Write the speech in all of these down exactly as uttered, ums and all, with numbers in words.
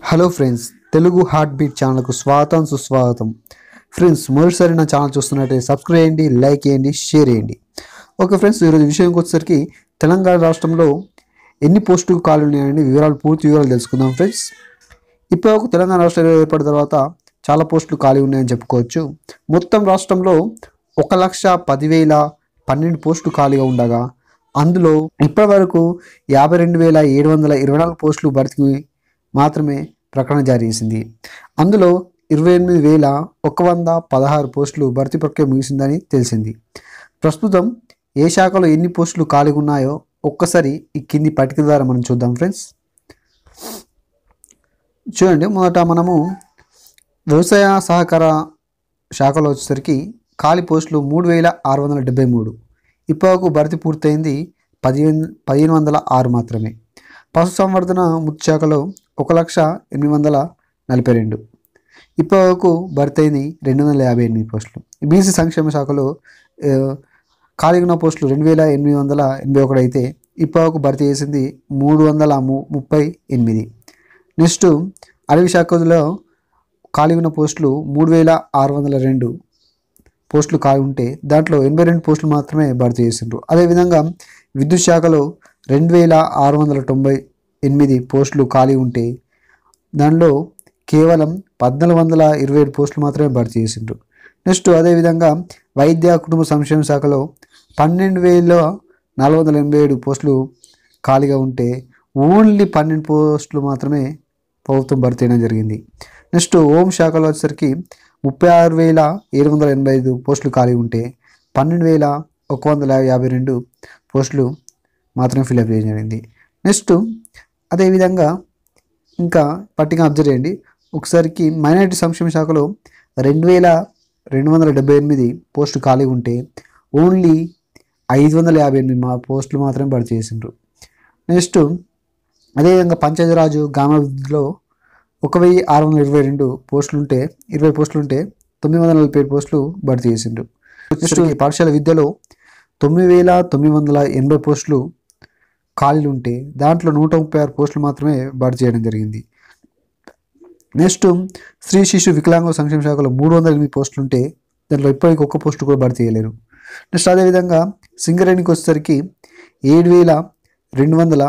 Hello friends, Telugu heart beat ఛానల్కు స్వాగతం సుస్వాగతం. ఫ్రెండ్స్, మొదటిసారి నా ఛానల్ చూస్తున్నట్టయితే సబ్స్క్రైబ్ చేయండి, లైక్ చేయండి, షేర్ చేయండి. ఓకే ఫ్రెండ్స్, ఈరోజు విషయంకి వచ్చేసరికి తెలంగాణ రాష్ట్రంలో ఎన్ని పోస్టులు ఖాళీ ఉన్నాయని వివరాలు పూర్తి వివరాలు తెలుసుకుందాం. ఫ్రెండ్స్, ఇప్పటివరకు తెలంగాణ రాష్ట్రం ఏర్పడిన తర్వాత చాలా పోస్టులు ఖాళీ ఉన్నాయని చెప్పుకోవచ్చు. మొత్తం రాష్ట్రంలో ఒక లక్ష పదివేల పన్నెండు పోస్టులు ఖాళీగా ఉండగా అందులో ఇప్పటి వరకు యాభై రెండు వేల ఏడు వందల ఇరవై నాలుగు పోస్టులు భర్తీ మాత్రమే ప్రకటన జారీ చేసింది. అందులో ఇరవై ఎనిమిది వేల ఒక వంద పదహారు పోస్టులు భర్తీ ప్రక్రియ ముగిసిందని తెలిసింది. ప్రస్తుతం ఏ శాఖలో ఎన్ని పోస్టులు ఖాళీగా ఉన్నాయో ఒక్కసారి ఈ కింది పట్టిక ద్వారా మనం చూద్దాం. ఫ్రెండ్స్, చూడండి, మొదట మనము వ్యవసాయ సహకార శాఖలో వచ్చేసరికి ఖాళీ పోస్టులు మూడు వేల ఆరు వందల డెబ్బై మూడు ఇప్పటివరకు భర్తీ పూర్తయింది పదిహేను పదిహేను వందల ఆరు మాత్రమే. పశుసంవర్ధన ముఖ్య శాఖలో ఒక లక్ష ఎనిమిది వందల నలభై రెండు ఇప్పటివరకు భర్తీ అయింది రెండు వందల యాభై ఎనిమిది పోస్టులు. బీసీ సంక్షేమ శాఖలో ఖాళీ ఉన్న పోస్టులు రెండు వేల ఎనిమిది వందల ఎనభై ఒకటి అయితే ఇప్పటివరకు భర్తీ చేసింది మూడు వందల ముప్పై ఎనిమిది. నెక్స్ట్ అడవి శాఖలో ఖాళీ ఉన్న పోస్టులు మూడు వేల ఆరు వందల రెండు పోస్టులు ఖాళీ ఉంటే దాంట్లో ఎనభై రెండు పోస్టులు మాత్రమే భర్తీ చేసిండ్రు. అదేవిధంగా విద్యుత్ శాఖలో రెండు వేల ఆరు వందల తొంభై ఎనిమిది పోస్టులు ఖాళీ ఉంటే దానిలో కేవలం పద్నాలుగు వందల ఇరవై ఏడు పోస్టులు మాత్రమే భర్తీ చేసిండ్రు. నెక్స్ట్ అదేవిధంగా వైద్య కుటుంబ సంక్షేమ శాఖలో పన్నెండు వేల నాలుగు వందల ఎనభై ఏడు పోస్టులు ఖాళీగా ఉంటే ఓన్లీ పన్నెండు పోస్టులు మాత్రమే ప్రభుత్వం భర్తీ చేయడం జరిగింది. నెక్స్ట్ హోం శాఖలో వచ్చేసరికి ముప్పై ఆరు వేల ఏడు వందల ఎనభై ఐదు పోస్టులు ఖాళీ ఉంటే పన్నెండు వేల ఒక వందల యాభై రెండు పోస్టులు మాత్రమే ఫిల్అప్ చేయడం జరిగింది. నెక్స్ట్ అదేవిధంగా ఇంకా పట్టిక అబ్జర్వ్ చేయండి. ఒకసారికి మైనారిటీ సంక్షేమ శాఖలో రెండు వేల రెండు వందల డెబ్బై ఎనిమిది పోస్టులు ఖాళీ ఉంటే ఓన్లీ ఐదు వందల యాభై ఎనిమిది మా పోస్టులు మాత్రమే భర్తీ చేసిండ్రు. నెక్స్ట్ అదేవిధంగా పంచాయతీరాజు గ్రామాభివృద్ధిలో ఒక వెయ్యి ఆరు వందల ఇరవై రెండు పోస్టులు ఉంటే ఇరవై పోస్టులు ఉంటే తొమ్మిది వందల నలభై ఏడు పోస్టులు భర్తీ చేసిండ్రు. నెక్స్ట్ పాఠశాల విద్యలో తొమ్మిది వేల తొమ్మిది వందల ఎనభై పోస్టులు ఖాళీలు ఉంటే దాంట్లో నూట ముప్పై ఆరు పోస్టులు మాత్రమే భర్తీ చేయడం జరిగింది. నెక్స్ట్ స్త్రీ శిశు వికలాంగ సంక్షేమ శాఖలో మూడు వందల ఎనిమిది పోస్టులు ఉంటే దాంట్లో ఇప్పటికి ఒక్క పోస్టు కూడా భర్తీ చేయలేరు. నెక్స్ట్ అదేవిధంగా సింగరేణికి వచ్చేసరికి ఏడు వేల రెండు వందల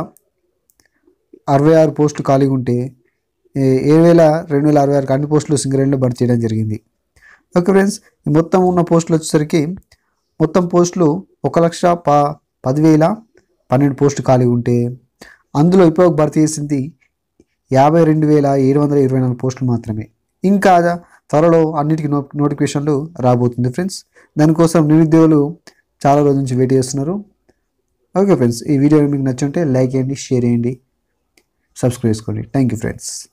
అరవై ఆరు పోస్టులు ఖాళీగా ఉంటే ఏడు వేల రెండు వేల అరవై ఆరు అన్ని పోస్టులు సింగరేణిలో భర్తీ చేయడం జరిగింది. ఓకే ఫ్రెండ్స్, మొత్తం ఉన్న పోస్టులు వచ్చేసరికి మొత్తం పోస్టులు ఒక లక్ష ప పదివేల పన్నెండు పోస్టులు ఖాళీ ఉంటే అందులో ఇప్పుడు భర్తీ చేసింది యాభై రెండు వేల ఏడు వందల ఇరవై నాలుగు పోస్టులు మాత్రమే. ఇంకా త్వరలో అన్నిటికీ నో నోటిఫికేషన్లు రాబోతుంది. ఫ్రెండ్స్, దానికోసం నిరుద్యోగులు చాలా రోజుల నుంచి వెయిట్ చేస్తున్నారు. ఓకే ఫ్రెండ్స్, ఈ వీడియో మీకు నచ్చుంటే లైక్ చేయండి, షేర్ చేయండి, సబ్స్క్రైబ్ చేసుకోండి. Thank you friends.